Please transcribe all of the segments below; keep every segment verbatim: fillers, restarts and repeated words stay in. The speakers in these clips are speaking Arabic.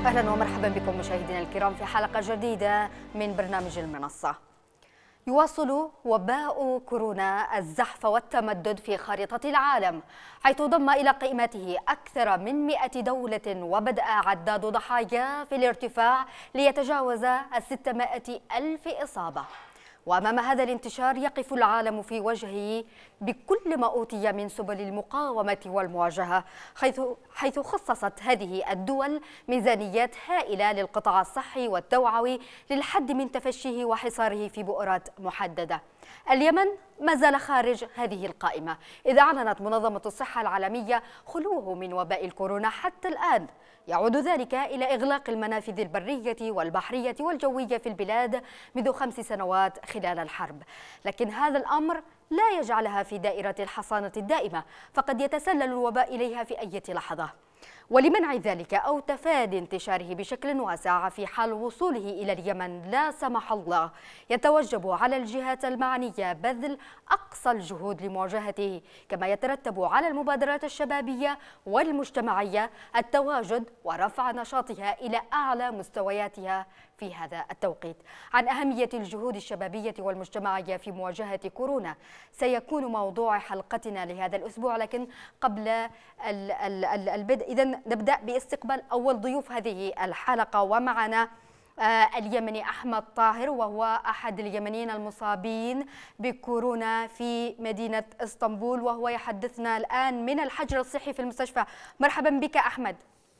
أهلا ومرحبا بكم مشاهدينا الكرام في حلقة جديدة من برنامج المنصة. يواصل وباء كورونا الزحف والتمدد في خارطة العالم، حيث ضم إلى قائمته أكثر من مئة دولة، وبدأ عداد ضحايا في الارتفاع ليتجاوز الستمائة ألف إصابة. وأمام هذا الانتشار يقف العالم في وجهه بكل ما أوتي من سبل المقاومة والمواجهة، حيث حيث خصصت هذه الدول ميزانيات هائلة للقطاع الصحي والتوعوي للحد من تفشيه وحصاره في بؤرات محددة. اليمن ما زال خارج هذه القائمة، إذ أعلنت منظمة الصحة العالمية خلوه من وباء الكورونا حتى الآن. يعود ذلك إلى إغلاق المنافذ البرية والبحرية والجوية في البلاد منذ خمس سنوات خلال الحرب، لكن هذا الأمر لا يجعلها في دائرة الحصانة الدائمة، فقد يتسلل الوباء إليها في أي لحظة. ولمنع ذلك أو تفادي انتشاره بشكل واسع في حال وصوله إلى اليمن لا سمح الله، يتوجب على الجهات المعنية بذل أقصى الجهود لمواجهته، كما يترتب على المبادرات الشبابية والمجتمعية التواجد ورفع نشاطها إلى أعلى مستوياتها في هذا التوقيت. عن أهمية الجهود الشبابية والمجتمعية في مواجهة كورونا سيكون موضوع حلقتنا لهذا الأسبوع، لكن قبل البدء إذن نبدأ باستقبال أول ضيوف هذه الحلقة. ومعنا اليمني أحمد طاهر، وهو أحد اليمنيين المصابين بكورونا في مدينة اسطنبول، وهو يحدثنا الآن من الحجر الصحي في المستشفى. مرحبا بك أحمد.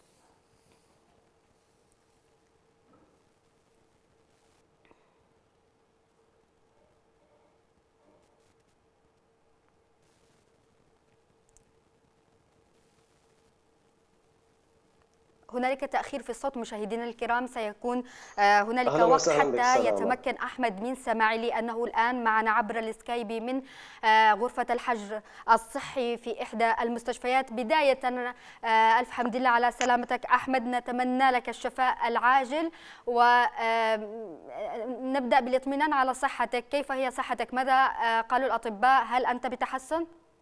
هنالك تأخير في الصوت مشاهدينا الكرام، سيكون هنالك وقت حتى يتمكن أحمد من سماعي، لأنه الآن معنا عبر السكايب من غرفة الحجر الصحي في إحدى المستشفيات. بداية ألف حمد لله على سلامتك أحمد، نتمنى لك الشفاء العاجل، ونبدأ بالاطمئنان على صحتك. كيف هي صحتك؟ ماذا قالوا الأطباء؟ هل أنت بتحسن؟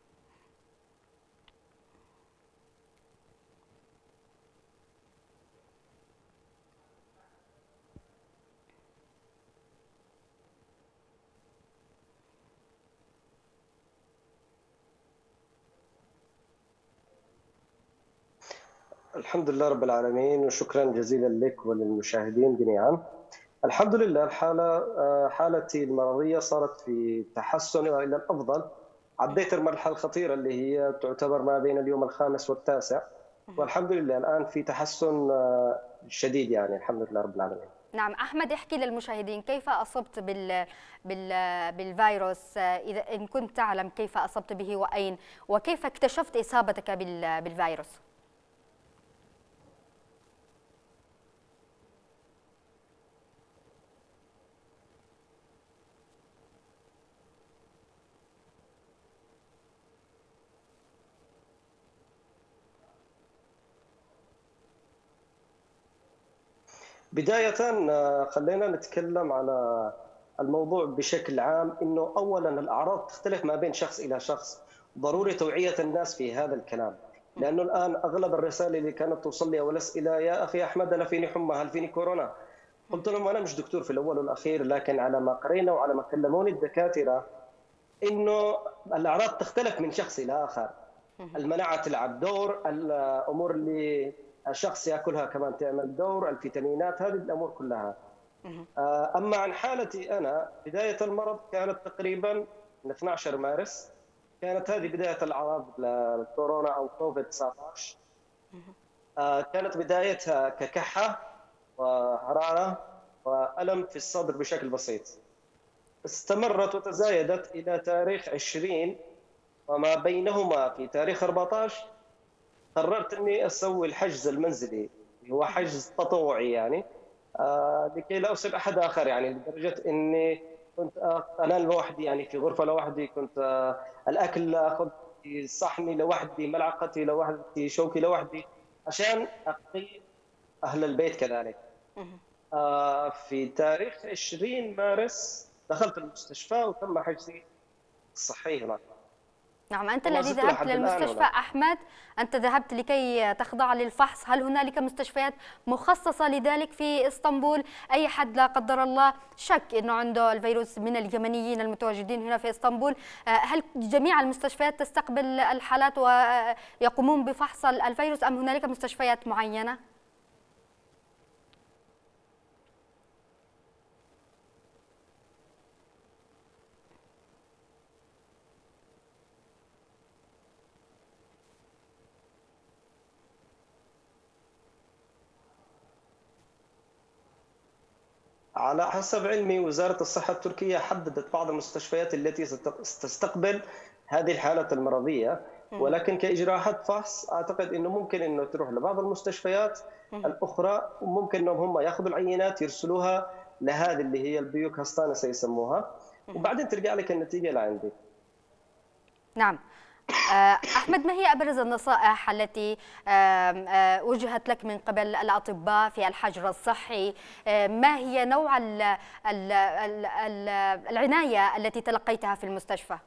الحمد لله رب العالمين، وشكرا جزيلا لك وللمشاهدين جميعا. الحمد لله، الحالة حالتي المرضية صارت في تحسن وإلى الأفضل. عديت المرحلة الخطيرة اللي هي تعتبر ما بين اليوم الخامس والتاسع، والحمد لله الآن في تحسن شديد، يعني الحمد لله رب العالمين. نعم أحمد، احكي للمشاهدين كيف أصبت بال... بال... بالفيروس، إذا إن كنت تعلم كيف أصبت به وأين، وكيف اكتشفت إصابتك بال... بالفيروس. بداية خلينا نتكلم على الموضوع بشكل عام، إنه أولاً الأعراض تختلف ما بين شخص إلى شخص، ضروري توعية الناس في هذا الكلام، لأنه الآن أغلب الرسائل اللي كانت توصل لي والأسئلة: يا أخي أحمد أنا فيني حمى، هل فيني كورونا؟ قلت لهم أنا مش دكتور في الأول والأخير، لكن على ما قرينا وعلى ما كلموني الدكاترة إنه الأعراض تختلف من شخص إلى آخر. المناعة تلعب دور، الأمور اللي الشخص ياكلها كمان تعمل دور، الفيتامينات، هذه الامور كلها. اما عن حالتي انا، بدايه المرض كانت تقريبا من اثني عشر مارس، كانت هذه بدايه الاعراض للكورونا او كوفيد تسعة عشر. كانت بدايتها ككحه وحراره والم في الصدر بشكل بسيط، استمرت وتزايدت الى تاريخ عشرين، وما بينهما في تاريخ أربعة عشر قررت اني اسوي الحجز المنزلي، هو حجز تطوعي يعني، آه لكي لا اصيب احد اخر، يعني لدرجه اني كنت انام لوحدي، يعني في غرفه لوحدي، كنت آه الاكل اخذ في صحني لوحدي، ملعقتي لوحدي، شوكي لوحدي، عشان اقي اهل البيت كذلك. آه في تاريخ عشرين مارس دخلت المستشفى وتم حجزي الصحي هناك. نعم، أنت الذي ذهبت للمستشفى أحمد، أنت ذهبت لكي تخضع للفحص، هل هنالك مستشفيات مخصصة لذلك في اسطنبول؟ أي حد لا قدر الله شك أنه عنده الفيروس من اليمنيين المتواجدين هنا في اسطنبول، هل جميع المستشفيات تستقبل الحالات ويقومون بفحص الفيروس أم هنالك مستشفيات معينة؟ على حسب علمي وزارة الصحة التركية حددت بعض المستشفيات التي ستستقبل هذه الحالة المرضية، ولكن كإجراءات فحص أعتقد أنه ممكن أنه تروح لبعض المستشفيات الأخرى، وممكن أنهم هم يأخذوا العينات يرسلوها لهذه اللي هي البيوك هاستانا سيسموها، وبعدين ترجع لك النتيجة لعندي. نعم. أحمد، ما هي أبرز النصائح التي وجهت لك من قبل الأطباء في الحجر الصحي؟ ما هي نوع العناية التي تلقيتها في المستشفى؟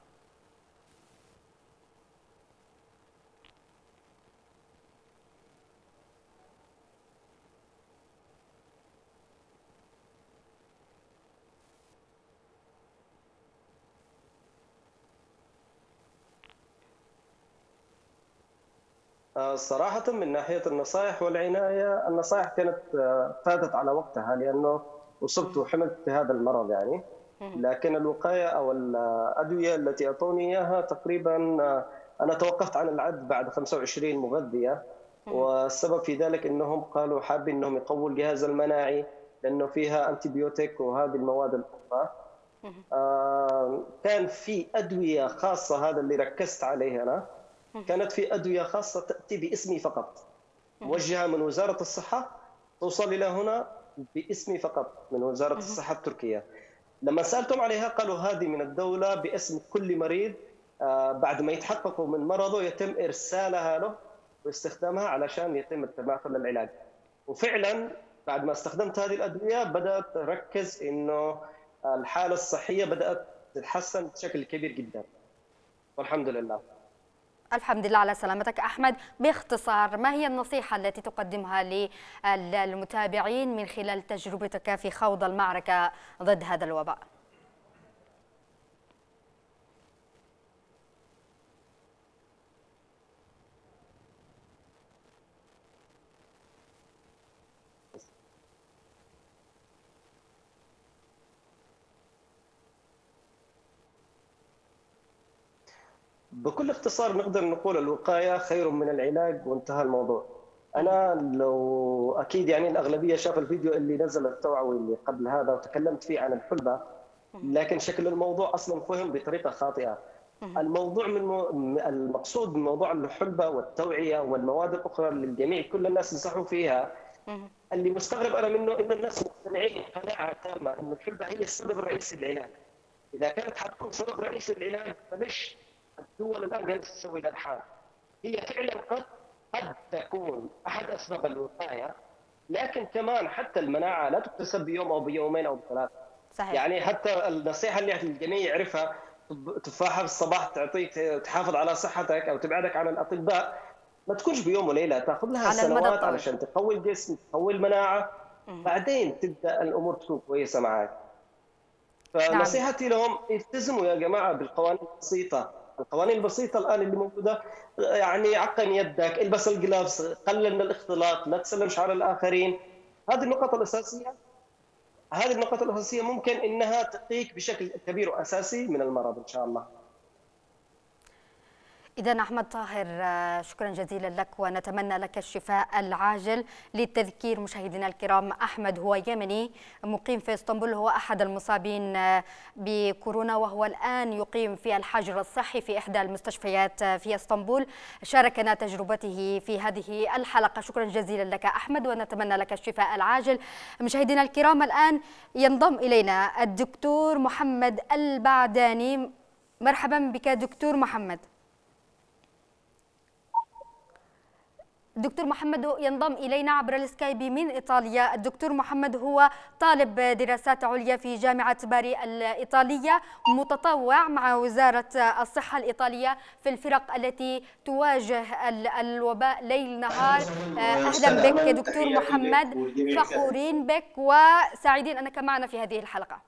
صراحة من ناحية النصائح والعناية، النصائح كانت فاتت على وقتها لأنه أصبت وحملت بهذا المرض يعني، لكن الوقاية أو الأدوية التي أعطوني إياها تقريبا أنا توقفت عن العد بعد خمسة وعشرين مغذية، والسبب في ذلك أنهم قالوا حابين أنهم يقووا الجهاز المناعي لأنه فيها أنتيبيوتيك وهذه المواد الأخرى. كان في أدوية خاصة، هذا اللي ركزت عليه أنا، كانت في أدوية خاصة تأتي باسمي فقط، موجهة من وزارة الصحة توصل إلى هنا باسمي فقط من وزارة الصحة التركية. لما سألتم عليها قالوا هذه من الدولة باسم كل مريض، بعد ما يتحققوا من مرضه يتم إرسالها له واستخدامها علشان يتم التماثل للعلاج. وفعلا بعد ما استخدمت هذه الأدوية بدأت أركز إنه الحالة الصحية بدأت تتحسن بشكل كبير جدا والحمد لله. الحمد لله على سلامتك أحمد. باختصار، ما هي النصيحة التي تقدمها للمتابعين من خلال تجربتك في خوض المعركة ضد هذا الوباء؟ بكل اختصار نقدر نقول الوقاية خير من العلاج وانتهى الموضوع. أنا لو أكيد يعني الأغلبية شاف الفيديو اللي نزل التوعوي اللي قبل هذا وتكلمت فيه عن الحلبة، لكن شكل الموضوع أصلا فهم بطريقة خاطئة. الموضوع من مو... المقصود من موضوع الحلبة والتوعية والمواد الأخرى اللي الجميع كل الناس ينصحوا فيها، اللي مستغرب أنا منه إن الناس مقتنعين قناعة تامة إن الحلبة هي السبب الرئيسي للعلاج. إذا كانت حتكون سبب رئيسي للعلاج فليش الدول الآن قاعدة تسوي الأبحاث؟ هي فعلا قد قد تكون أحد أسباب الوقاية، لكن كمان حتى المناعة لا تكتسب بيوم أو بيومين أو بثلاث. صحيح. يعني حتى النصيحة اللي الجميع يعرفها، تفاحة في الصباح تعطيك تحافظ على صحتك أو تبعدك عن الأطباء، ما تكونش بيوم وليلة، تاخذ لها سنوات علشان تقوي الجسم، تقوي المناعة، بعدين تبدأ الأمور تكون كويسة معك. فنصيحتي لهم التزموا يا جماعة بالقوانين البسيطة. القوانين البسيطة الآن اللي موجودة، يعني عقم يدك، البس الجلافز، قلل من الاختلاط، لا تسلمش على الآخرين. هذه النقط الأساسية هذه النقط الأساسية ممكن إنها تقيك بشكل كبير وأساسي من المرض إن شاء الله. إذا أحمد طاهر، شكرا جزيلا لك ونتمنى لك الشفاء العاجل. للتذكير مشاهدينا الكرام، أحمد هو يمني مقيم في اسطنبول، هو أحد المصابين بكورونا وهو الآن يقيم في الحجر الصحي في إحدى المستشفيات في اسطنبول. شاركنا تجربته في هذه الحلقة. شكرا جزيلا لك أحمد ونتمنى لك الشفاء العاجل. مشاهدينا الكرام، الآن ينضم إلينا الدكتور محمد البعداني. مرحبا بك دكتور محمد. الدكتور محمد ينضم إلينا عبر السكايب من إيطاليا. الدكتور محمد هو طالب دراسات عليا في جامعة باري الإيطالية، متطوع مع وزارة الصحة الإيطالية في الفرق التي تواجه الوباء ليل نهار. أهلا بك دكتور محمد، فخورين بك وسعيدين أنك معنا في هذه الحلقة.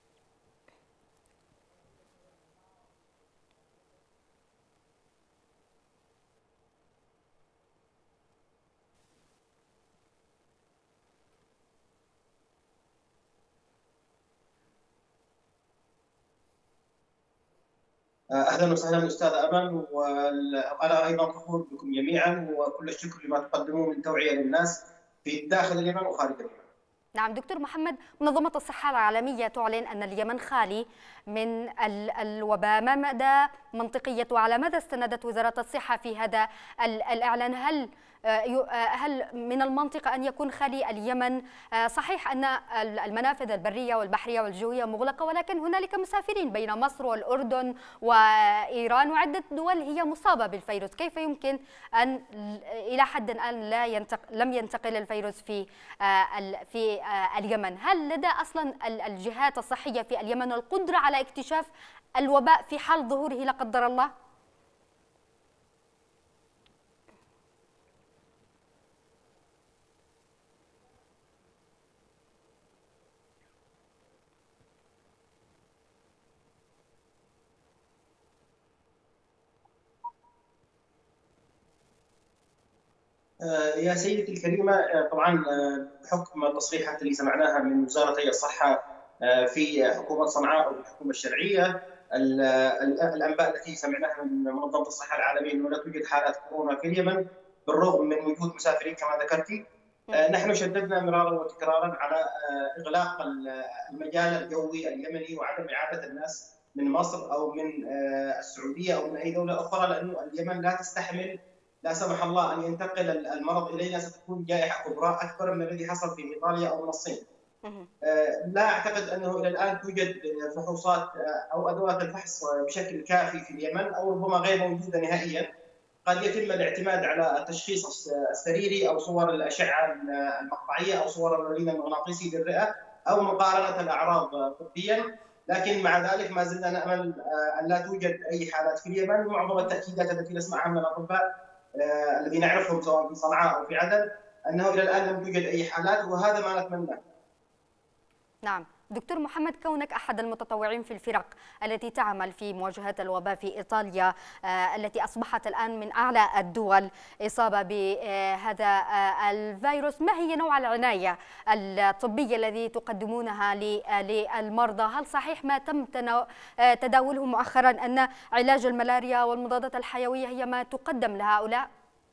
اهلا وسهلا استاذ امل، وانا ايضا فخور بكم جميعا، وكل الشكر لما تقدموه من توعيه للناس في داخل اليمن وخارج اليمن. نعم دكتور محمد، منظمة الصحة العالمية تعلن أن اليمن خالي من الوباء، ما مدى منطقية وعلى ماذا استندت وزارة الصحة في هذا الإعلان؟ هل هل من المنطق أن يكون خالي اليمن؟ صحيح أن المنافذ البرية والبحرية والجوية مغلقة، ولكن هنالك مسافرين بين مصر والأردن وإيران وعدة دول هي مصابة بالفيروس، كيف يمكن أن إلى حد الآن لا ينتقل لم ينتقل الفيروس في في اليمن؟ هل لدى أصلا الجهات الصحية في اليمن القدرة على اكتشاف الوباء في حال ظهوره لا قدر الله؟ يا سيدتي الكريمة، طبعا بحكم التصريحات اللي سمعناها من وزارتي الصحة في حكومة صنعاء والحكومة الشرعية، الأنباء التي سمعناها من منظمة الصحة العالمية أنه لا توجد حالات كورونا في اليمن بالرغم من وجود مسافرين كما ذكرتي. نحن شددنا مرارا وتكرارا على إغلاق المجال الجوي اليمني وعدم إعادة الناس من مصر أو من السعودية أو من أي دولة أخرى، لأنه اليمن لا تستحمل لا سمح الله أن ينتقل المرض إلينا، ستكون جائحة كبرى أكبر من الذي حصل في إيطاليا أو من الصين. لا أعتقد أنه إلى الآن توجد فحوصات أو أدوات الفحص بشكل كافي في اليمن، أو ربما غير موجودة نهائيا. قد يتم الاعتماد على التشخيص السريري أو صور الأشعة المقطعية أو صور الرنين المغناطيسي للرئة أو مقارنة الأعراض طبيا، لكن مع ذلك ما زلنا نأمل أن لا توجد أي حالات في اليمن. معظم التأكيدات التي نسمعها من الأطباء الذين نعرفهم سواء في صنعاء أو في عدن أنه إلى الآن لم توجد أي حالات، وهذا ما نتمناه. نعم دكتور محمد، كونك أحد المتطوعين في الفرق التي تعمل في مواجهة الوباء في إيطاليا التي أصبحت الآن من أعلى الدول إصابة بهذا الفيروس، ما هي نوع العناية الطبية الذي تقدمونها للمرضى؟ هل صحيح ما تم تداوله مؤخرا أن علاج الملاريا والمضادات الحيوية هي ما تقدم لهؤلاء؟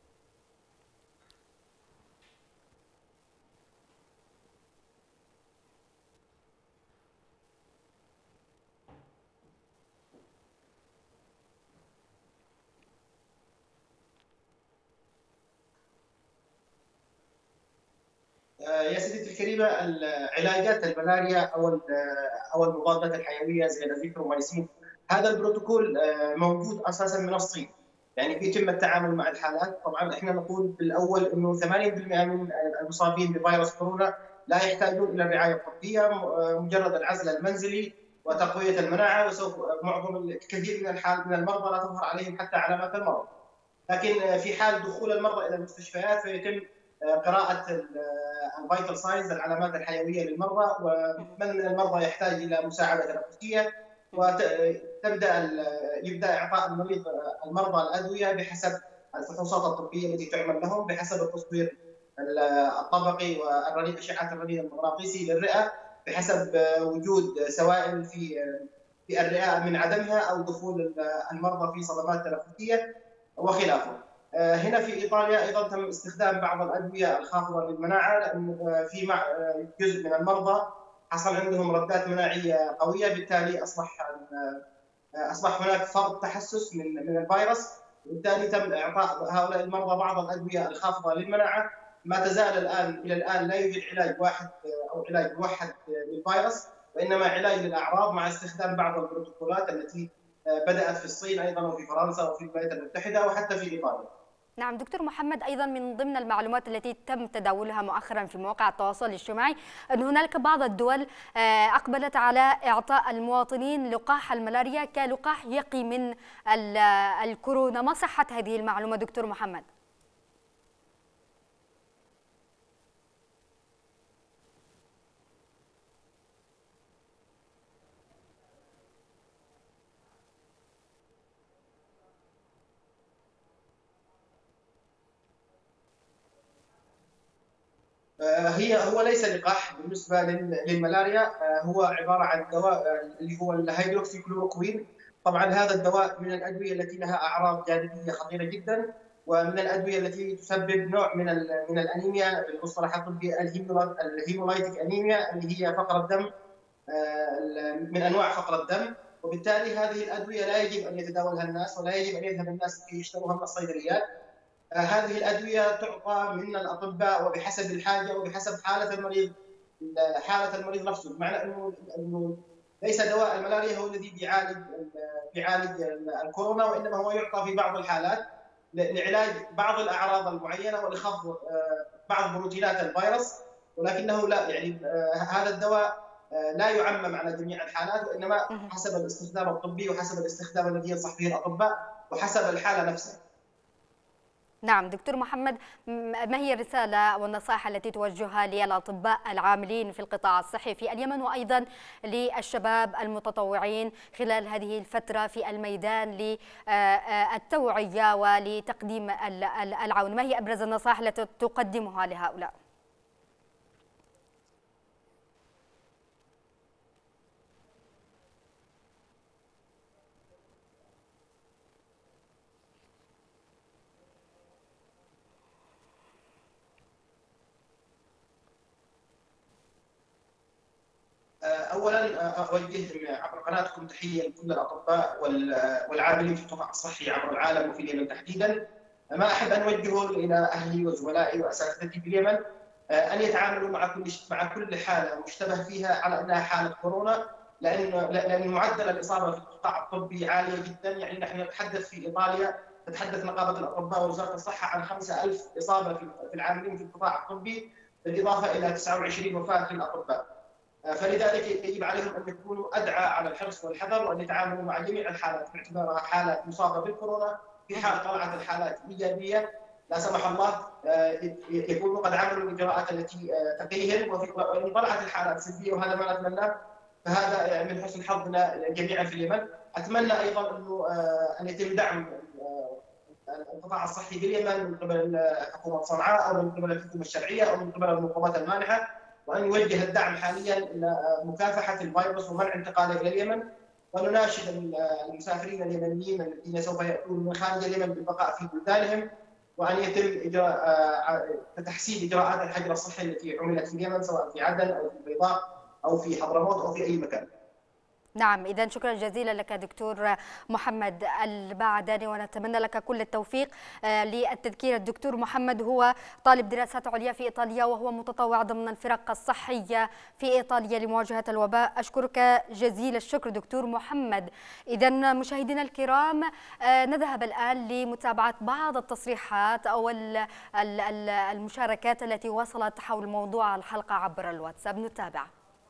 يا سيدتي الكريمه، علاجات الملاريا او او المضادات الحيويه زي الازيثروميسين، هذا البروتوكول موجود اساسا من الصين، يعني يتم التعامل مع الحالات. طبعا احنا نقول بالاول انه ثمانين بالمئة من المصابين بفيروس كورونا لا يحتاجون الى الرعايه الطبيه، مجرد العزل المنزلي وتقويه المناعه، وسوف معظم الكثير من الحال من المرضى لا تظهر عليهم حتى علامات المرض. لكن في حال دخول المرضى الى المستشفيات فيتم قراءة الفيتال ساينز العلامات الحيوية للمرضى، ومن من المرضى يحتاج إلى مساعدة تنفسية، وتبدأ يبدأ إعطاء المريض المرضى الأدوية بحسب الفحوصات الطبية التي تعمل لهم، بحسب التصوير الطبقي والرنين أشعة الرنين المغناطيسي للرئة، بحسب وجود سوائل في في الرئة من عدمها أو دخول المرضى في صدمات تنفسية وخلافه. هنا في ايطاليا ايضا تم استخدام بعض الادويه الخافضه للمناعه، لانه في جزء من المرضى حصل عندهم ردات مناعيه قويه، بالتالي اصبح اصبح هناك فرط تحسس من من الفيروس، وبالتالي تم اعطاء هؤلاء المرضى بعض الادويه الخافضه للمناعه. ما تزال الان الى الان لا يوجد علاج واحد او علاج موحد للفيروس، وانما علاج للاعراض مع استخدام بعض البروتوكولات التي بدات في الصين ايضا وفي فرنسا وفي الولايات المتحده وحتى في ايطاليا. نعم دكتور محمد، أيضا من ضمن المعلومات التي تم تداولها مؤخرا في مواقع التواصل الاجتماعي أن هنالك بعض الدول أقبلت على إعطاء المواطنين لقاح الملاريا كلقاح يقي من الكورونا. ما صحة هذه المعلومة دكتور محمد؟ هي هو ليس لقاح بالنسبه للملاريا، هو عباره عن دواء اللي هو الهيدروكسيكلوروكوين. طبعا هذا الدواء من الادويه التي لها اعراض جانبيه خطيره جدا، ومن الادويه التي تسبب نوع من من الانيميا بالمصطلح الطبي الهيمولايتيك انيميا، اللي هي فقر الدم من انواع فقر الدم. وبالتالي هذه الادويه لا يجب ان يتداولها الناس، ولا يجب ان يذهب الناس يشتروها من الصيدليات. هذه الادويه تعطى من الاطباء وبحسب الحاجه وبحسب حاله المريض حاله المريض نفسه، بمعنى انه انه ليس دواء الملاريا هو الذي بيعالج بيعالج الكورونا، وانما هو يعطى في بعض الحالات لعلاج بعض الاعراض المعينه ولخفض بعض بروتينات الفيروس، ولكنه لا يعني هذا الدواء لا يعمم على جميع الحالات، وانما حسب الاستخدام الطبي وحسب الاستخدام الذي ينصح به الاطباء وحسب الحاله نفسها. نعم دكتور محمد، ما هي الرسالة والنصائح التي توجهها للأطباء العاملين في القطاع الصحي في اليمن، وأيضا للشباب المتطوعين خلال هذه الفترة في الميدان للتوعية ولتقديم العون؟ ما هي أبرز النصائح التي تقدمها لهؤلاء؟ اولا اوجه عبر قناتكم تحيه لكل الاطباء والعاملين في القطاع الصحي عبر العالم وفي اليمن تحديدا. ما احب ان اوجهه الى اهلي وزملائي واساتذتي في اليمن ان يتعاملوا مع كل مع كل حاله مشتبه فيها على انها حاله كورونا، لان لان معدل الاصابه في القطاع الطبي عاليه جدا. يعني نحن نتحدث في ايطاليا، تتحدث نقابه الاطباء ووزاره الصحه عن خمسة آلاف اصابه في العاملين في القطاع الطبي، بالاضافه الى تسعة وعشرين وفاه في الاطباء. فلذلك يجب عليهم ان يكونوا ادعى على الحرص والحذر، وان يتعاملوا مع جميع الحالات باعتبارها حالات مصابه بالكورونا. في حال طلعت الحالات ايجابيه لا سمح الله يكونوا قد عملوا الاجراءات التي تقيهم، وان طلعت الحالات سلبيه وهذا ما نتمناه، فهذا من حسن حظنا جميعا في اليمن. اتمنى ايضا انه ان يتم دعم القطاع الصحي باليمن من قبل حكومه صنعاء او من قبل الحكومه الشرعيه او من قبل النقابات المانحه، وأن يوجه الدعم حاليا إلى مكافحة الفيروس ومنع انتقاله إلى اليمن. ونناشد المسافرين اليمنيين الذين سوف يأتون من خارج اليمن بالبقاء في بلدانهم، وأن يتم إجراء تحسين إجراءات الحجر الصحي التي عملت في اليمن سواء في عدن أو في البيضاء أو في حضرموت أو في أي مكان. نعم، إذا شكرا جزيلا لك دكتور محمد البعداني، ونتمنى لك كل التوفيق. للتذكير، الدكتور محمد هو طالب دراسات عليا في إيطاليا، وهو متطوع ضمن الفرق الصحية في إيطاليا لمواجهة الوباء. أشكرك جزيل الشكر دكتور محمد. إذا مشاهدينا الكرام، نذهب الآن لمتابعة بعض التصريحات أو المشاركات التي وصلت حول موضوع الحلقة عبر الواتساب. نتابع.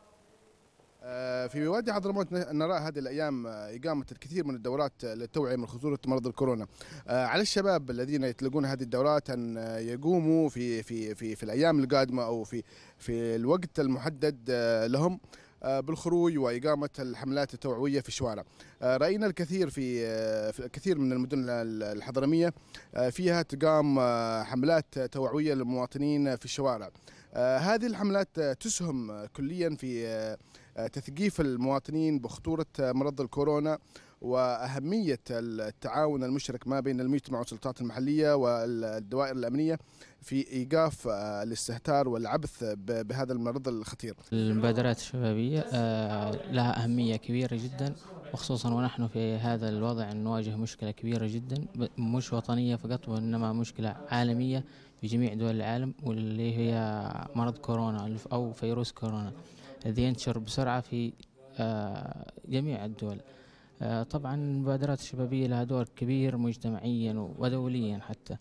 في وادي حضرموت نرى هذه الأيام إقامة الكثير من الدورات للتوعية من خطورة مرض الكورونا. على الشباب الذين يتلقون هذه الدورات أن يقوموا في في في في الأيام القادمة أو في في الوقت المحدد لهم بالخروج وإقامة الحملات التوعوية في الشوارع. رأينا الكثير في في كثير من المدن الحضرمية فيها تقام حملات توعوية للمواطنين في الشوارع. هذه الحملات تسهم كليا في تثقيف المواطنين بخطورة مرض الكورونا وأهمية التعاون المشترك ما بين المجتمع والسلطات المحلية والدوائر الأمنية في إيقاف الاستهتار والعبث بهذا المرض الخطير. المبادرات الشبابية لها أهمية كبيرة جدا، وخصوصا ونحن في هذا الوضع نواجه مشكلة كبيرة جدا، مش وطنية فقط وإنما مشكلة عالمية في جميع دول العالم، واللي هي مرض كورونا أو فيروس كورونا الذي ينتشر بسرعة في جميع الدول. طبعا المبادرات الشبابية لها دور كبير مجتمعيا ودوليا حتى،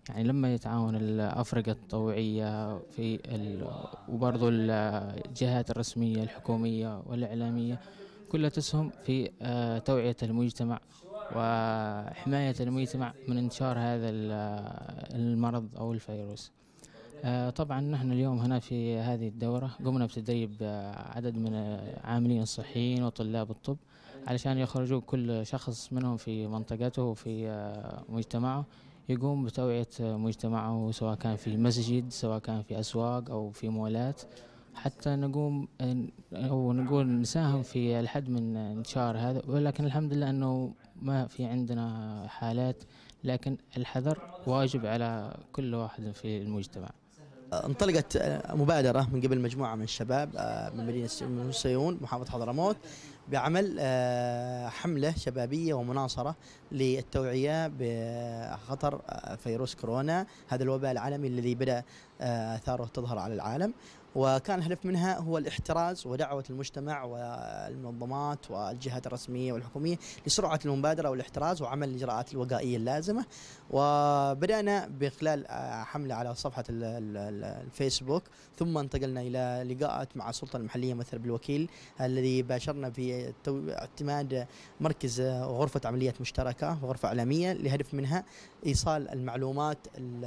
يعني لما يتعاون الأفرقة التطوعية في وبرضو الجهات الرسمية الحكومية والإعلامية كلها تسهم في توعية المجتمع وحماية المجتمع من انتشار هذا المرض أو الفيروس. طبعا نحن اليوم هنا في هذه الدورة قمنا بتدريب عدد من العاملين الصحيين وطلاب الطب علشان يخرجوا كل شخص منهم في منطقته وفي مجتمعه يقوم بتوعية مجتمعه، سواء كان في مسجد سواء كان في أسواق أو في مولات، حتى نقوم أو نقول نساهم في الحد من انتشار هذا. ولكن الحمد لله أنه ما في عندنا حالات، لكن الحذر واجب على كل واحد في المجتمع. انطلقت مبادرة من قبل مجموعة من الشباب من مدينة سيئون محافظة حضرموت بعمل حملة شبابية ومناصرة للتوعية بخطر فيروس كورونا، هذا الوباء العالمي الذي بدأ آثاره تظهر على العالم. وكان الهدف منها هو الاحتراز ودعوة المجتمع والمنظمات والجهات الرسمية والحكومية لسرعة المبادرة والاحتراز وعمل الإجراءات الوقائية اللازمة. وبدأنا بخلال حملة على صفحة الفيسبوك، ثم انتقلنا إلى لقاءات مع السلطة المحلية مثل بالوكيل الذي باشرنا في اعتماد مركز وغرفة عمليات مشتركة وغرفة إعلامية لهدف منها إيصال المعلومات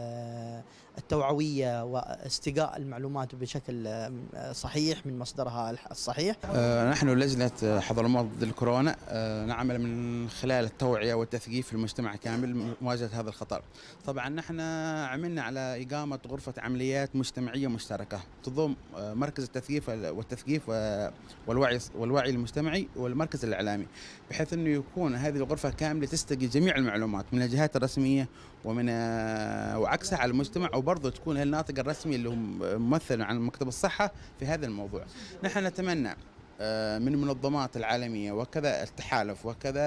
التوعوية واستقاء المعلومات بشكل صحيح من مصدرها الصحيح. نحن لجنة حضرموت ضد الكورونا نعمل من خلال التوعية والتثقيف في المجتمع كامل مواجهة هذا الخطر. طبعا نحن عملنا على إقامة غرفة عمليات مجتمعية مشتركة تضم مركز التثقيف والتثقيف والوعي والوعي المجتمعي والمركز الإعلامي، بحيث أنه يكون هذه الغرفة كاملة تستقي جميع المعلومات من الجهات الرسمية ومن وعكسها على المجتمع، وبرضه تكون الناطق الرسمي اللي هو ممثل عن مكتب الصحة في هذا الموضوع. نحن نتمنى من المنظمات العالمية وكذا التحالف وكذا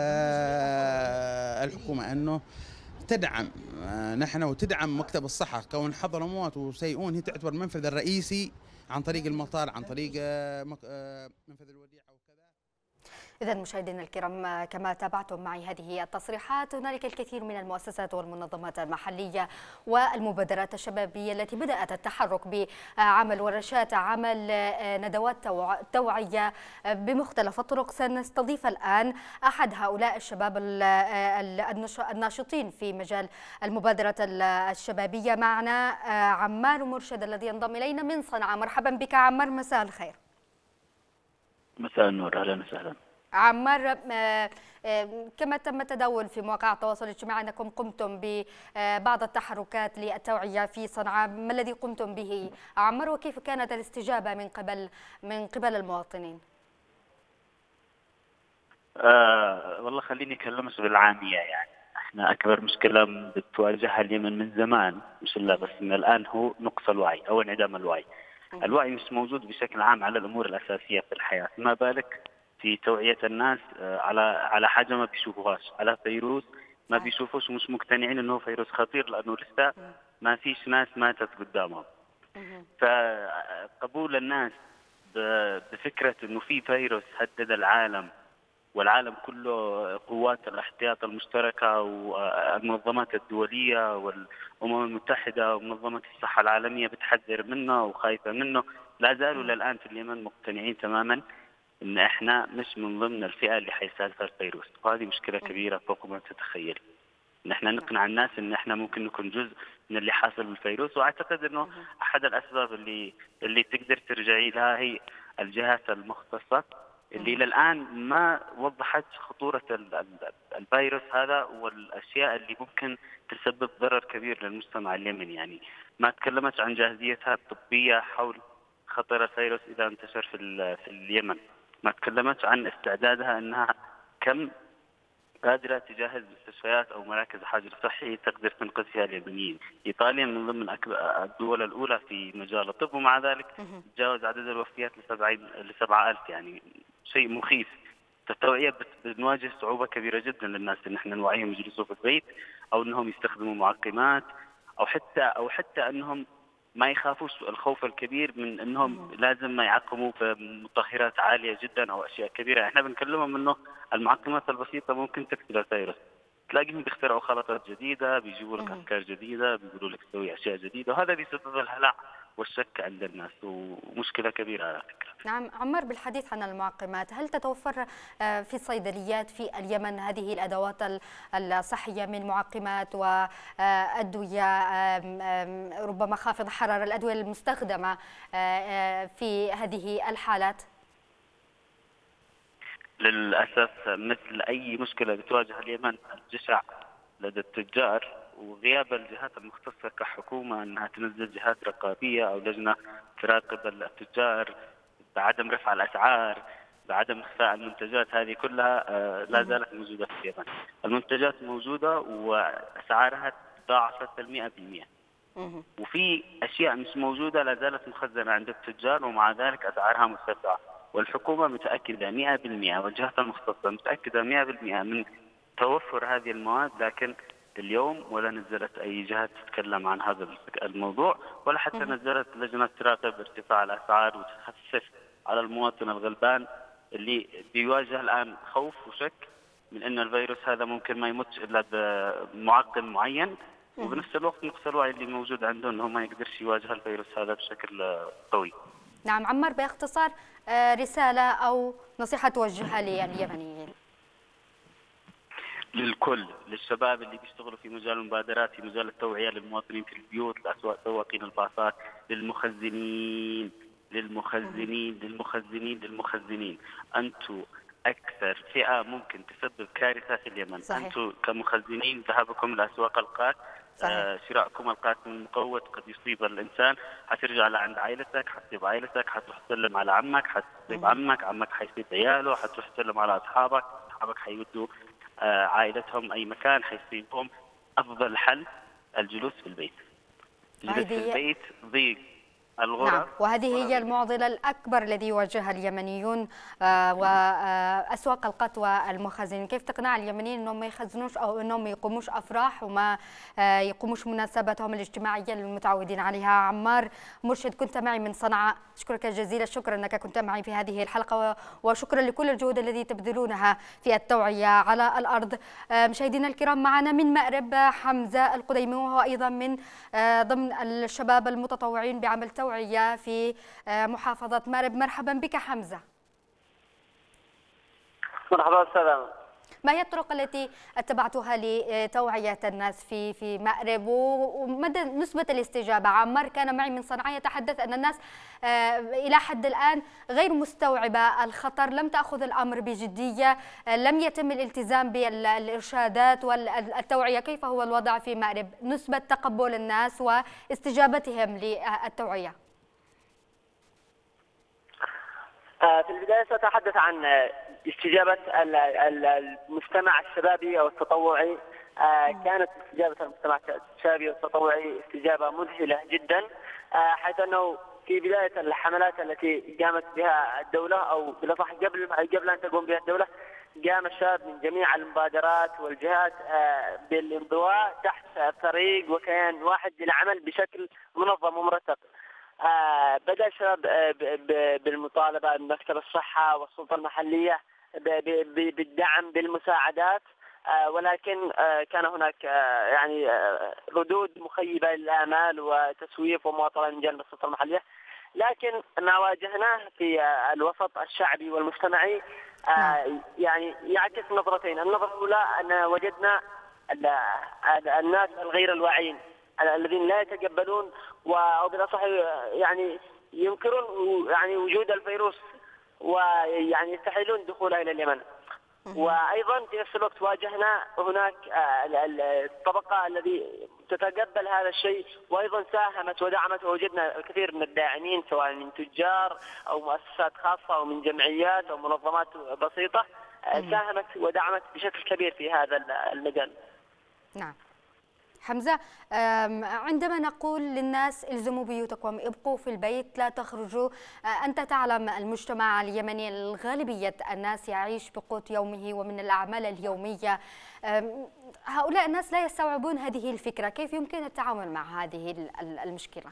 الحكومة أنه تدعم نحن وتدعم مكتب الصحة، كون حضرموت وسيئون هي تعتبر المنفذ الرئيسي عن طريق المطار، عن طريق منفذ الوديعة وكذا. إذا مشاهدينا الكرام، كما تابعتم معي هذه التصريحات، هنالك الكثير من المؤسسات والمنظمات المحلية والمبادرات الشبابية التي بدأت التحرك بعمل ورشات عمل ندوات توعية بمختلف الطرق. سنستضيف الآن أحد هؤلاء الشباب الناشطين في مجال المبادرة الشبابية. معنا عمار مرشد الذي ينضم إلينا من صنعاء. مرحبا بك عمار، مساء الخير. مساء النور، أهلا وسهلا. عمار، كما تم التداول في مواقع التواصل الاجتماعي أنكم قمتم ببعض التحركات للتوعية في صنعاء، ما الذي قمتم به عمار وكيف كانت الاستجابة من قبل من قبل المواطنين؟ آه والله خليني أكلمك بالعامية. يعني احنا أكبر مشكلة بتواجهها اليمن من زمان، مش إلا بس من الآن، هو نقص الوعي أو انعدام الوعي. الوعي مش موجود بشكل عام على الأمور الأساسية في الحياة، ما بالك في توعية الناس على على حاجة ما بيشوفوهاش، على فيروس ما بيشوفوش ومش مقتنعين انه فيروس خطير لانه لسه ما فيش ناس ماتت قدامهم. فقبول الناس بفكرة انه في فيروس هدد العالم والعالم كله، قوات الاحتياط المشتركة والمنظمات الدولية والأمم المتحدة ومنظمة الصحة العالمية بتحذر منه وخايفة منه، لا زالوا للآن في اليمن مقتنعين تماما ان احنا مش من ضمن الفئة اللي حيسافر الفيروس، وهذه مشكلة كبيرة فوق ما تتخيل. ان احنا نقنع الناس ان احنا ممكن نكون جزء من اللي حاصل بالفيروس. واعتقد انه احد الاسباب اللي اللي تقدر ترجعي لها هي الجهات المختصة اللي الى الان ما وضحت خطورة الفيروس هذا والاشياء اللي ممكن تسبب ضرر كبير للمجتمع اليمني. يعني ما تكلمت عن جاهزيتها الطبية حول خطر الفيروس اذا انتشر في في اليمن، ما تكلمت عن استعدادها انها كم قادرة تجهز مستشفيات او مراكز حجر صحي تقدر تنقذ فيها اليمنيين. ايطاليا من ضمن الدول الاولى في مجال الطب، ومع ذلك تجاوز عدد الوفيات لسبعة ألف، يعني شيء مخيف. التوعية بنواجه صعوبة كبيرة جدا للناس ان احنا نوعيهم يجلسوا في البيت او انهم يستخدموا معقمات او حتى او حتى انهم ما يخافوش الخوف الكبير من انهم لازم ما يعقموا بمطهرات عاليه جدا او اشياء كبيره. احنا بنكلمهم انه المعقمات البسيطه ممكن تقتل الفيروس، تلاقيهم بيخترعوا خلطات جديدة، بيجيبوا لك أفكار جديدة، بيقولوا لك تسوي أشياء جديدة، وهذا بيسبب الهلع والشك عند الناس، ومشكلة كبيرة على فكرة. نعم عمار، بالحديث عن المعقمات، هل تتوفر في الصيدليات في اليمن هذه الأدوات الصحية من معقمات وأدوية ربما خافض حرارة، الأدوية المستخدمة في هذه الحالات؟ للأسف مثل أي مشكلة بتواجه اليمن، الجشع لدى التجار وغياب الجهات المختصة كحكومة أنها تنزل جهات رقابية أو لجنة تراقب التجار بعدم رفع الأسعار، بعدم إخفاء المنتجات، هذه كلها لا زالت موجودة في اليمن. المنتجات موجودة وأسعارها تضاعفت المئة بالمئة، وفي أشياء مش موجودة لا زالت مخزنة عند التجار ومع ذلك أسعارها مرتفعة، والحكومة متأكدة مئة بالمئة والجهات المختصة متأكدة مئة بالمئة من توفر هذه المواد، لكن اليوم ولا نزلت أي جهة تتكلم عن هذا الموضوع، ولا حتى نزلت لجنة تراقب ارتفاع الأسعار وتخفف على المواطن الغلبان اللي بيواجه الآن خوف وشك من أن الفيروس هذا ممكن ما يموتش إلا بمعقم معين، وبنفس الوقت نقص الوعي اللي موجود عندهم أنه ما يقدرش يواجه الفيروس هذا بشكل قوي. نعم عمار، باختصار رسالة أو نصيحة توجهها لليمنيين. للكل، للشباب اللي بيشتغلوا في مجال المبادرات، في مجال التوعية للمواطنين في البيوت، لأسواق سواقين الباصات، للمخزنين للمخزنين للمخزنين للمخزنين أنتم أكثر فئة ممكن تسبب كارثة في اليمن. صحيح. أنتم كمخزنين ذهابكم لأسواق القات، آه شراءكم القات من مقوت قد يصيب الإنسان، حترجع لعند عائلتك، حتصيب عائلتك، حتروح تسلم على عمك، حتصيب عمك، عمك حيصيب عياله، حتروح تسلم على أصحابك، أصحابك حيودوا آه عائلتهم أي مكان حيصيبهم. أفضل حل الجلوس في البيت. الجلوس في البيت ضيق الغرف. نعم، وهذه هي المعضلة الأكبر الذي يواجهها اليمنيون آه وأسواق القط والمخازن. كيف تقنع اليمنيين أنهم ما يخزنوش أو أنهم ما يقوموش أفراح وما آه يقوموش مناسباتهم الاجتماعية المتعودين عليها؟ عمار مرشد كنت معي من صنعاء، أشكرك جزيلا الشكر أنك كنت معي في هذه الحلقة، وشكرا لكل الجهود التي تبذلونها في التوعية على الأرض. آه مشاهدينا الكرام، معنا من مأرب حمزة القديمي، وهو أيضا من آه ضمن الشباب المتطوعين بعمل توعية في محافظة مأرب. مرحبا بك حمزة. مرحبا أستاذ. ما هي الطرق التي اتبعتها لتوعية الناس في في مأرب ومدى نسبة الاستجابة؟ عمار كان معي من صنعاء يتحدث أن الناس إلى حد الآن غير مستوعبة الخطر، لم تأخذ الأمر بجدية، لم يتم الالتزام بالإرشادات والتوعية. كيف هو الوضع في مأرب؟ نسبة تقبل الناس واستجابتهم للتوعية. في البداية سأتحدث عن استجابة المجتمع الشبابي أو التطوعي. كانت استجابة المجتمع الشبابي والتطوعي استجابة مذهلة جدا، حيث أنه في بداية الحملات التي قامت بها الدولة أو بالأصح قبل قبل أن تقوم بها الدولة، قام الشباب من جميع المبادرات والجهات بالانضواء تحت فريق وكيان واحد للعمل بشكل منظم ومرتب. آه بدأ الشباب آه بالمطالبة بمكتب الصحة والسلطة المحلية بالدعم بالمساعدات، آه ولكن آه كان هناك آه يعني آه ردود مخيبة للآمال وتسويف ومواطنة من جانب السلطة المحلية. لكن ما واجهناه في آه الوسط الشعبي والمجتمعي آه يعني يعكس نظرتين. النظرة الأولى أن وجدنا الناس الغير الواعيين الذين لا يتقبلون او بالاصح يعني ينكرون يعني وجود الفيروس ويعني يستحيلون دخوله الى اليمن. وايضا في نفس الوقت واجهنا هناك الطبقه الذي تتقبل هذا الشيء وايضا ساهمت ودعمت، ووجدنا الكثير من الداعمين سواء من تجار او مؤسسات خاصه او من جمعيات او منظمات بسيطه ساهمت ودعمت بشكل كبير في هذا المجال. نعم حمزة، عندما نقول للناس الزموا بيوتكم، ابقوا في البيت، لا تخرجوا، أنت تعلم المجتمع اليمني الغالبية الناس يعيش بقوت يومه ومن الأعمال اليومية، هؤلاء الناس لا يستوعبون هذه الفكرة. كيف يمكن التعامل مع هذه المشكلة؟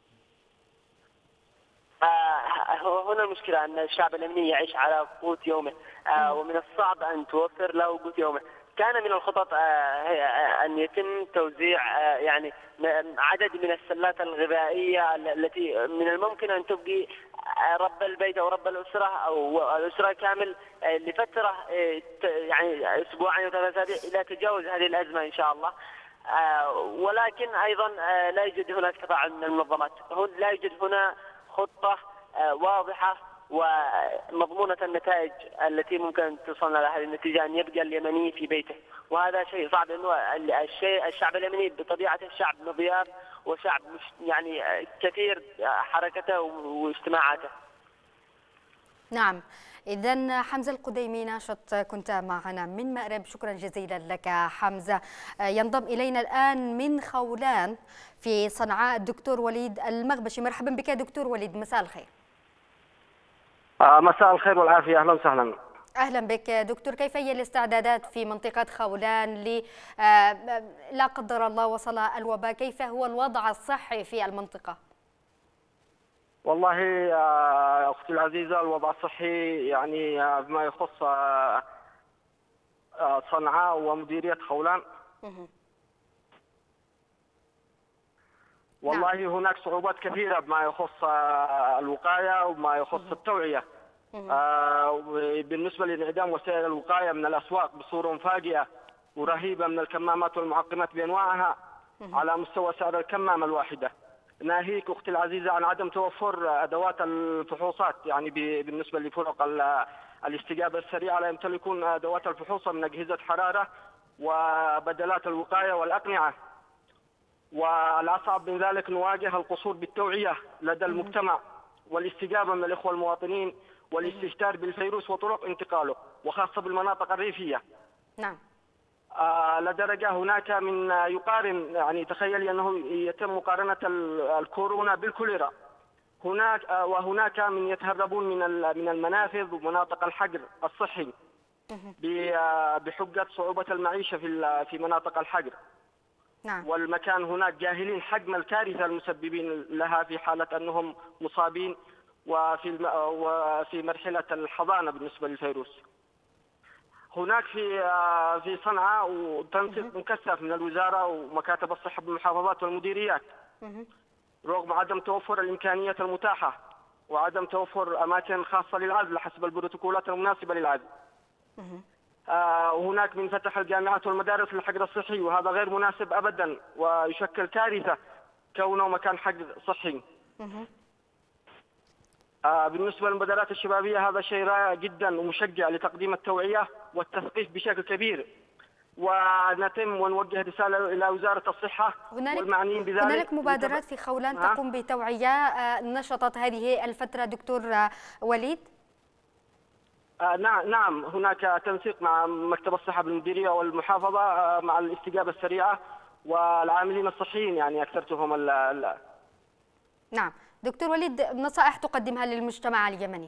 هنا المشكلة أن الشعب اليمني يعيش على قوت يومه، ومن الصعب أن توفر له قوت يومه. كان من الخطط أن يتم توزيع يعني عدد من السلات الغذائية التي من الممكن أن تبقي رب البيت أو رب الأسرة أو الأسرة كامل لفترة يعني أسبوعين أو ثلاثة أسابيع إلى تجاوز هذه الأزمة إن شاء الله. ولكن أيضا لا يوجد هناك تفاعل من المنظمات، لا يوجد هنا خطة واضحة ومضمونة النتائج التي ممكن توصلنا لهذه النتيجة أن يبقى اليمني في بيته، وهذا شيء صعب. إنه الشيء الشعب اليمني بطبيعته شعب مضياف وشعب يعني كثير حركته واجتماعاته. نعم، إذن حمزة القديمي ناشط كنت معنا من مأرب، شكرا جزيلا لك حمزة. ينضم إلينا الآن من خولان في صنعاء الدكتور وليد المغبشي. مرحبا بك دكتور وليد، مساء الخير. مساء الخير والعافية، أهلا وسهلا. أهلا بك دكتور، كيف هي الاستعدادات في منطقة خولان ل لا قدر الله وصل الوباء؟ كيف هو الوضع الصحي في المنطقة؟ والله أختي العزيزة، الوضع الصحي يعني بما يخص صنعاء ومديرية خولان والله نعم. هناك صعوبات كثيرة بما يخص الوقاية وما يخص التوعية. بالنسبة لانعدام وسائل الوقاية من الأسواق بصورة مفاجئة ورهيبة من الكمامات والمعقمات بأنواعها على مستوى سعر الكمامة الواحدة. ناهيك أختي العزيزة عن عدم توفر أدوات الفحوصات، يعني بالنسبة لفرق الاستجابة السريعة لا يمتلكون أدوات الفحوصة من أجهزة حرارة وبدلات الوقاية والأقنعة. والأصعب من ذلك نواجه القصور بالتوعية لدى المجتمع والاستجابة من الإخوة المواطنين والاستهتار بالفيروس وطرق انتقاله، وخاصة بالمناطق الريفية. نعم. آه لدرجة هناك من يقارن، يعني تخيلي أنه يتم مقارنة الكورونا بالكوليرا. هناك آه وهناك من يتهربون من من المنافذ ومناطق الحجر الصحي بحجة صعوبة المعيشة في في مناطق الحجر. نعم. والمكان هناك جاهلين حجم الكارثة المسببين لها في حالة أنهم مصابين وفي وفي مرحلة الحضانة بالنسبة للفيروس. هناك في في صنعاء وتنسيق مكثف من الوزارة ومكاتب الصحة بالمحافظات والمديريات رغم عدم توفر الإمكانيات المتاحة وعدم توفر أماكن خاصة للعزل حسب البروتوكولات المناسبة للعزل. وهناك من فتح الجامعات والمدارس للحجر الصحي، وهذا غير مناسب أبدا ويشكل كارثة كونه مكان حجر صحي. بالنسبة للمبادرات الشبابية هذا شيء رائع جدا ومشجع لتقديم التوعية والتثقيف بشكل كبير، ونتم ونوجه رسالة إلى وزارة الصحة والمعنيين بذلك. هنالك مبادرات في خولان تقوم بتوعية نشطت هذه الفترة دكتور وليد؟ آه نعم نعم هناك تنسيق مع مكتب الصحة بالمديرية والمحافظة آه مع الاستجابة السريعة والعاملين الصحيين، يعني أكثرتهم ال ال نعم دكتور وليد، نصائح تقدمها للمجتمع اليمني؟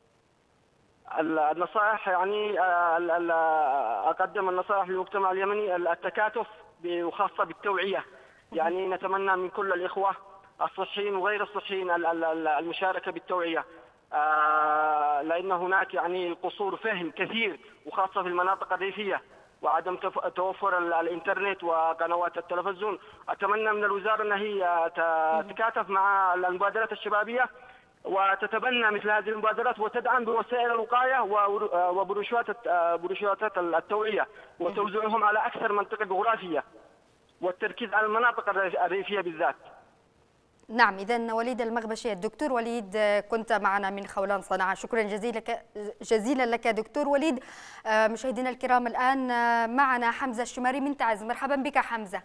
النصائح يعني أقدم النصائح للمجتمع اليمني التكاتف وخاصة بالتوعية. يعني نتمنى من كل الإخوة الصحيين وغير الصحيين المشاركة بالتوعية، لأن هناك يعني قصور فهم كثير وخاصة في المناطق الريفية وعدم توفر الإنترنت وقنوات التلفزيون. أتمنى من الوزارة أن هي تتكاتف مع المبادرات الشبابية وتتبنى مثل هذه المبادرات وتدعم بوسائل الوقاية وبروشوات بروشوات التوعية وتوزيعهم على أكثر منطقة جغرافية والتركيز على المناطق الريفية بالذات. نعم، إذن وليد المغبشي، الدكتور وليد كنت معنا من خولان صنعاء، شكرا جزيلا جزيلا لك دكتور وليد. مشاهدينا الكرام الآن معنا حمزة الشماري من تعز. مرحبا بك حمزة.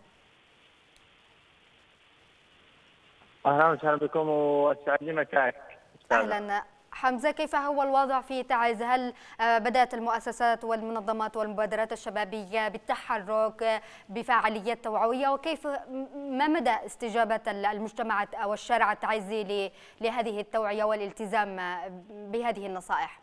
أهلا وسهلا بكم وأسعد لي مساك. أهلا حمزة، كيف هو الوضع في تعز؟ هل بدأت المؤسسات والمنظمات والمبادرات الشبابية بالتحرك بفعاليات توعوية، وكيف ما مدى استجابة المجتمع أو الشارع التعزي لهذه التوعية والالتزام بهذه النصائح؟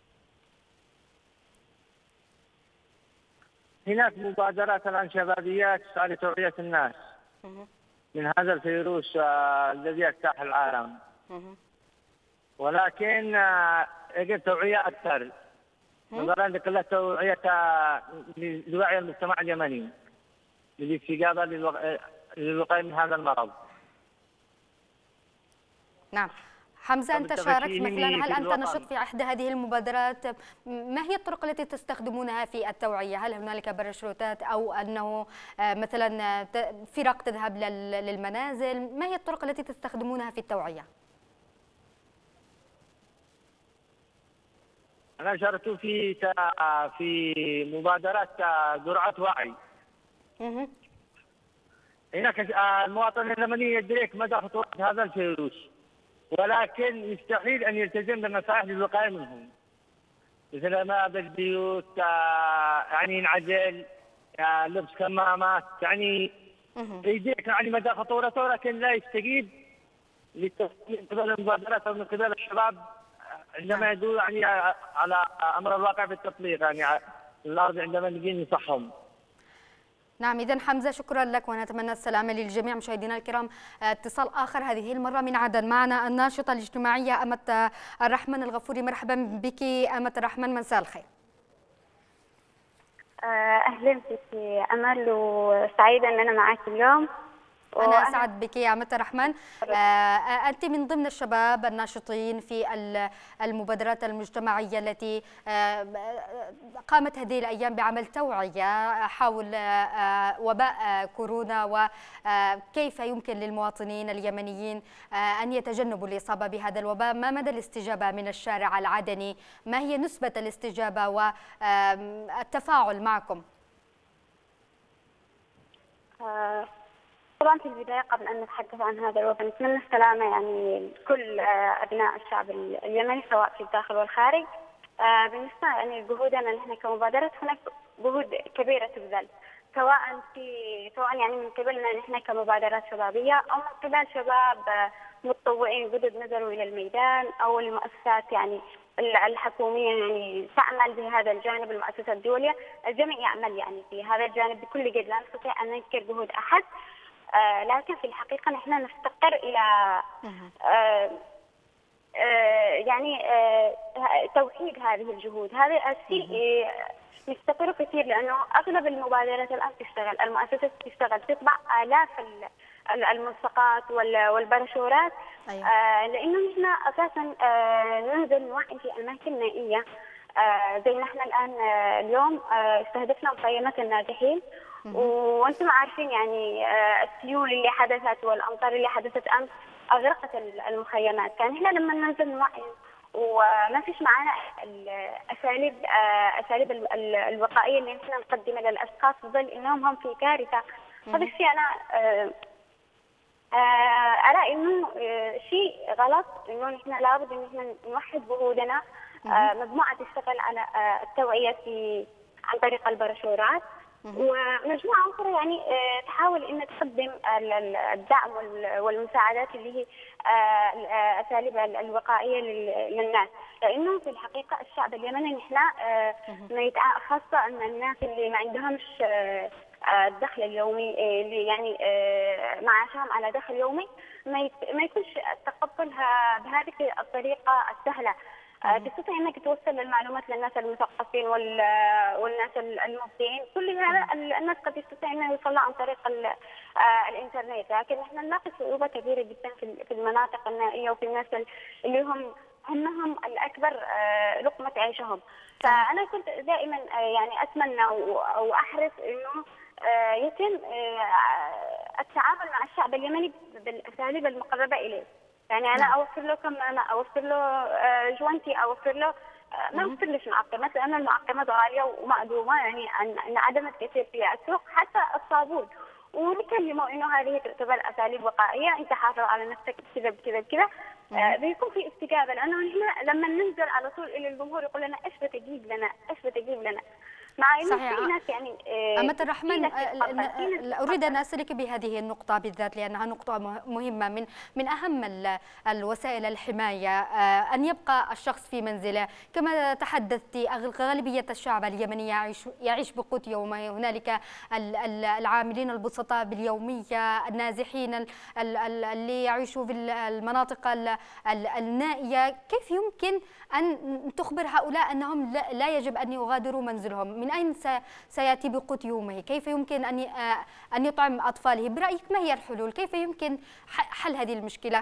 هناك مبادرات الآن شبابية تسعى لتوعية الناس من هذا الفيروس الذي يجتاح العالم، ولكن يجب توعية أكثر نظرا لقلة توعية لوعي المجتمع اليمني للاستجابة للوقاية من هذا المرض. نعم حمزة، أنت شاركت مثلا، هل أنت نشط في إحدى هذه المبادرات؟ ما هي الطرق التي تستخدمونها في التوعية؟ هل هنالك باراشوتات أو أنه مثلا فرق تذهب للمنازل؟ ما هي الطرق التي تستخدمونها في التوعية؟ أنا شاركت في في مبادرات جرعة وعي. هناك المواطن اليمني يدرك مدى خطورة هذا الفيروس، ولكن يستحيل أن يلتزم بالنصائح للوقاية منهم، مثل ما بالبيوت يعني ينعزل، لبس كمامات، يعني يدرك يعني مدى خطورته، ولكن لا يستجيب من قبل المبادرات أو من قبل الشباب عندما يدور يعني على أمر الواقع بالتطبيق، يعني على الأرض عندما نجي ننصحهم. نعم، إذن حمزة شكرا لك ونتمنى السلامة للجميع. مشاهدينا الكرام، اتصال آخر هذه المرة من عدن، معنا الناشطة الاجتماعية أمة الرحمن الغفوري. مرحبا بك أمة الرحمن، مساء الخير. أهلا بك أمل، وسعيدة أن أنا معك اليوم. أنا أسعد بك يا أمة الرحمن. أنت من ضمن الشباب الناشطين في المبادرات المجتمعية التي قامت هذه الأيام بعمل توعية حول وباء كورونا، وكيف يمكن للمواطنين اليمنيين أن يتجنبوا الإصابة بهذا الوباء. ما مدى الاستجابة من الشارع العدني؟ ما هي نسبة الاستجابة والتفاعل معكم؟ طبعا في البداية قبل أن نتحدث عن هذا الوباء نتمنى السلامة يعني لكل أبناء الشعب اليمني سواء في الداخل والخارج. بالنسبة يعني جهودنا نحن كمبادرة، هناك جهود كبيرة تبذل سواء في سواء يعني من قبلنا نحن كمبادرات شبابية أو من قبل شباب متطوعين جدد نزلوا إلى الميدان، أو المؤسسات يعني الحكومية يعني تعمل بهذا الجانب، المؤسسات الدولية الجميع يعمل يعني في هذا الجانب بكل جد. لا نستطيع أن ننكر جهود أحد، آه لكن في الحقيقة نحن نفتقر إلى آه آه يعني آه توحيد هذه الجهود. هذا الشيء نفتقره كثير، لأنه أغلب المبادرات الآن تشتغل، المؤسسات تشتغل، تطبع آلاف الملصقات والبرشورات. أيوة. آه لأنه نحن أساسا آه ننزل نوعي في أماكن نائية، آه زي نحن الآن آه اليوم آه استهدفنا مخيمات الناجحين، وانتم عارفين يعني السيول اللي حدثت والامطار اللي حدثت امس اغرقت المخيمات. كان احنا لما ننزل نوعي وما فيش معنا الاساليب اساليب الوقائيه اللي احنا نقدمها للاشخاص بظل انهم هم في كارثه. هذا الشيء انا ارى انه شيء غلط، انه نحن لابد ان احنا نوحد جهودنا. مجموعه تشتغل على التوعيه في عن طريق البرشورات، ومجموعة أخرى يعني تحاول أن تقدم الدعم والمساعدات اللي هي الأساليب الوقائية للناس، لأنه في الحقيقة الشعب اليمني نحن خاصة أن الناس اللي ما عندهمش الدخل اليومي، اللي يعني معاشهم على دخل يومي، ما يكونش تقبلها بهذه الطريقة السهلة. تستطيع انك توصل المعلومات للناس المثقفين والناس المبدعين، كل هذا الناس قد يستطيع انه يوصلها عن طريق الانترنت، لكن نحن نلاقي صعوبه كبيره جدا في المناطق النائيه وفي الناس اللي هم همهم الاكبر لقمه عيشهم. فانا كنت دائما يعني اتمنى او احرص انه يتم التعامل مع الشعب اليمني بالاساليب المقربه اليه. يعني انا اوفر له كمامه، اوفر له جوانتي، اوفر له ما اوفرلوش معقمات، لان المعقمات غاليه ومأدومه، يعني انعدمت كثير في السوق، حتى الصابون، ونكلمه انه هذه تعتبر اساليب وقائيه، انت حافظ على نفسك كذا بكذا بكذا. بيكون في استجابه، لانه هنا لما ننزل على طول الى الجمهور يقول لنا ايش بتجيب لنا، ايش بتجيب لنا. مع انه صحيح. في ناس يعني أمة الرحمن، أريد أن أسألك بهذه النقطة بالذات لأنها نقطة مهمة. من من أهم الوسائل الحماية أن يبقى الشخص في منزله. كما تحدثت، غالبية الشعب اليمني يعيش يعيش بقوت يومي. هنالك العاملين البسطاء باليومية، النازحين اللي يعيشوا في المناطق النائية. كيف يمكن أن تخبر هؤلاء أنهم لا يجب أن يغادروا منزلهم؟ من أين سيأتي بقوت يومه؟ كيف يمكن أن أن يطعم أطفاله؟ برأيك ما هي الحلول؟ كيف يمكن حل هذه المشكلة؟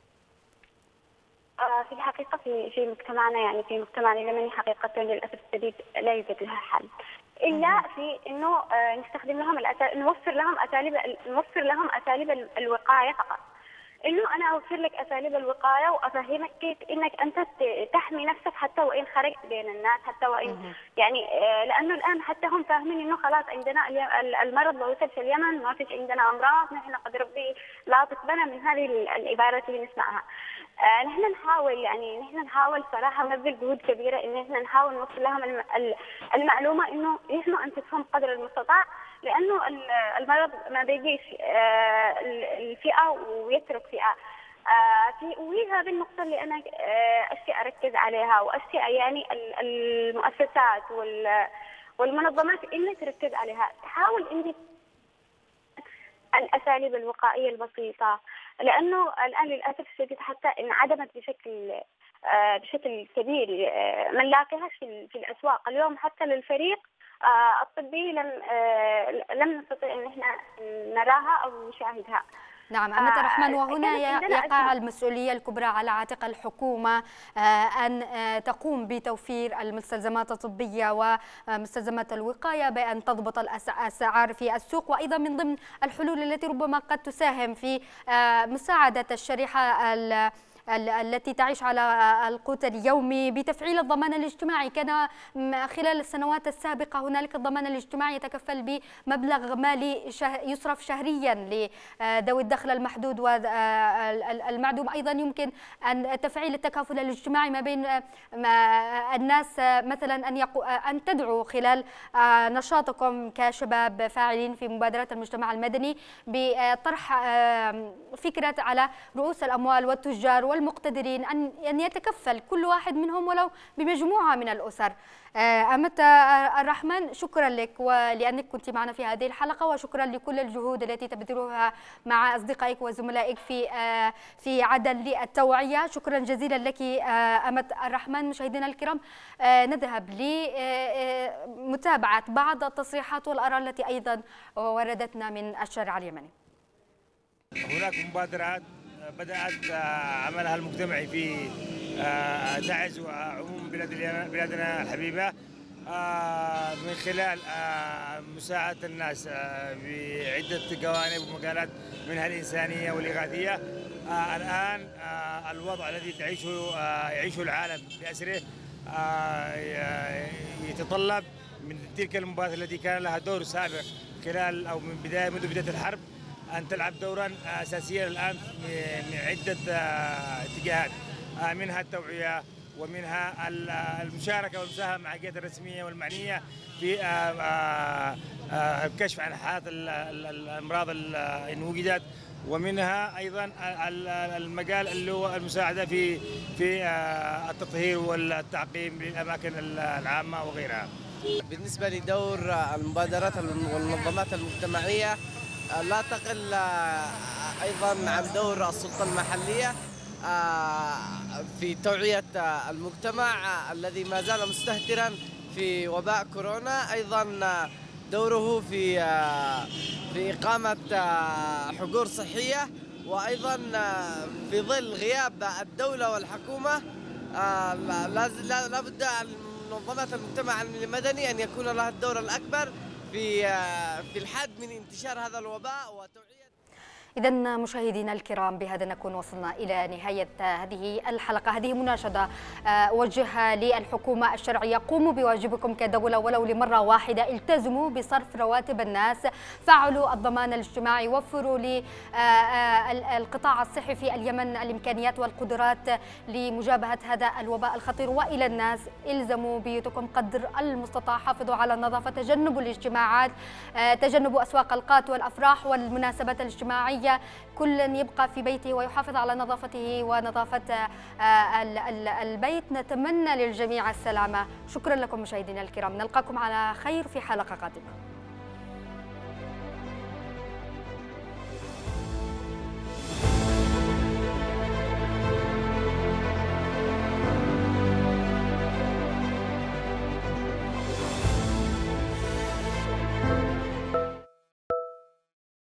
في الحقيقة في في مجتمعنا، يعني في مجتمعنا اليمني حقيقة للأسف الشديد لا يوجد لها حل إلا في إنه نستخدم لهم نوفر لهم أساليب نوفر لهم أساليب الوقاية فقط. انه انا اوفر لك اساليب الوقايه وافهمك كيف انك انت تحمي نفسك حتى وان خرجت بين الناس، حتى وان يعني لانه الان حتى هم فاهمين انه خلاص عندنا المرض لو وصل في اليمن ما فيش عندنا امراض، نحن قد ربي لاطف بنا من هذه العبارات اللي نسمعها. آه نحن نحاول يعني نحن نحاول صراحه نبذل جهود كبيره ان نحن نحاول نوصل لهم المعلومه انه يسمعوا انفسهم قدر المستطاع، لانه المرض ما بيجيش آه الفئه ويترك فئه. آه في وهذه النقطه اللي انا آه اشياء اركز عليها، واشياء يعني المؤسسات والمنظمات اللي تركز عليها، تحاول ان الاساليب الوقائيه البسيطه، لانه الان للاسف الشديد حتى انعدمت بشكل آه بشكل كبير، آه ما نلاقيهاش في الاسواق اليوم. حتى للفريق آه الطبي لم آه لم نستطيع ان احنا نراها او نشاهدها. نعم أمة الرحمن، وهنا يقع المسؤولية الكبرى على عاتق الحكومة أن تقوم بتوفير المستلزمات الطبية ومستلزمات الوقاية، بأن تضبط الأسعار في السوق، وأيضا من ضمن الحلول التي ربما قد تساهم في مساعدة الشريحة التي تعيش على القوت اليومي بتفعيل الضمان الاجتماعي. كان خلال السنوات السابقة هنالك الضمان الاجتماعي يتكفل بمبلغ مالي يصرف شهريا لذوي الدخل المحدود والمعدوم. أيضا يمكن أن تفعيل التكافل الاجتماعي ما بين الناس، مثلا أن أن تدعوا خلال نشاطكم كشباب فاعلين في مبادرات المجتمع المدني بطرح فكرة على رؤوس الأموال والتجار والمقتدرين أن أن يتكفل كل واحد منهم ولو بمجموعة من الأسر. أمة الرحمن، شكرا لك ولأنك كنت معنا في هذه الحلقة، وشكرا لكل الجهود التي تبذلوها مع أصدقائك وزملائك في في عدن للتوعية. شكرا جزيلا لك أمة الرحمن. مشاهدينا الكرام، نذهب لمتابعة بعض التصريحات والآراء التي أيضا وردتنا من الشارع اليمني. هناك مبادرات بدأت عملها المجتمعي في تعز وعموم بلاد بلادنا الحبيبة من خلال مساعدة الناس بعدة جوانب ومجالات منها الإنسانية والإغاثية. الآن الوضع الذي تعيشه يعيشه العالم بأسره يتطلب من تلك المبادرة التي كان لها دور سابق خلال أو من بداية منذ بداية الحرب أن تلعب دورا أساسيا الآن من عدة اتجاهات، منها التوعية ومنها المشاركة والمساهمة مع الجهات الرسمية والمعنية في الكشف عن حالات الأمراض إن وجدت، ومنها أيضا المجال اللي هو المساعدة في في التطهير والتعقيم للأماكن العامة وغيرها. بالنسبة لدور المبادرات والمنظمات المجتمعية لا تقل أيضا عن دور السلطة المحلية في توعية المجتمع الذي ما زال مستهترا في وباء كورونا، أيضا دوره في في إقامة حجور صحية، وأيضا في ظل غياب الدولة والحكومة لا بد منظمات المجتمع المدني أن يكون لها الدور الأكبر في في الحد من انتشار هذا الوباء وتوعية. إذا مشاهدينا الكرام، بهذا نكون وصلنا إلى نهاية هذه الحلقة. هذه مناشدة أوجهها للحكومة الشرعية: قوموا بواجبكم كدولة ولو لمرة واحدة، التزموا بصرف رواتب الناس، فعلوا الضمان الاجتماعي، وفروا للقطاع الصحي في اليمن الإمكانيات والقدرات لمجابهة هذا الوباء الخطير. وإلى الناس: الزموا بيوتكم قدر المستطاع، حافظوا على النظافة، تجنبوا الاجتماعات، تجنبوا أسواق القات والأفراح والمناسبات الاجتماعية. كل يبقى في بيته ويحافظ على نظافته ونظافة البيت. نتمنى للجميع السلامة. شكرا لكم مشاهدينا الكرام، نلقاكم على خير في حلقة قادمة.